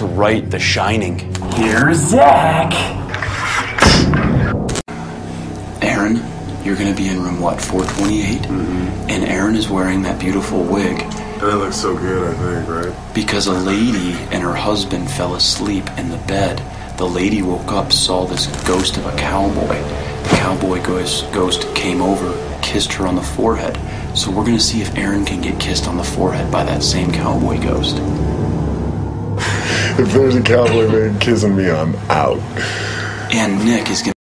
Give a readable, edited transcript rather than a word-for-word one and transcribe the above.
right, The Shining. Here's Zach. Aaron, you're gonna be in room, what, 428? And Aaron is wearing that beautiful wig. And it looks so good, I think, right? Because a lady and her husband fell asleep in the bed. The lady woke up, saw this ghost of a cowboy. The cowboy ghost came over, kissed her on the forehead. So we're gonna see if Aaron can get kissed on the forehead by that same cowboy ghost. If there's a cowboy man kissing me, I'm out. And Nick is gonna